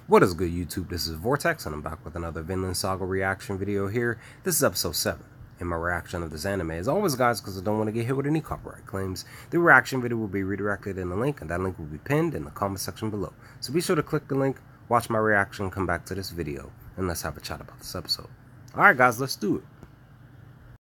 What is good, YouTube? This is Vortex, and I'm back with another Vinland Saga reaction video here. This is episode 7 in my reaction of this anime. As always, guys, because I don't want to get hit with any copyright claims, the reaction video will be redirected in the link, and that link will be pinned in the comment section below. So be sure to click the link, watch my reaction, come back to this video, and let's have a chat about this episode. Alright, guys, let's do it.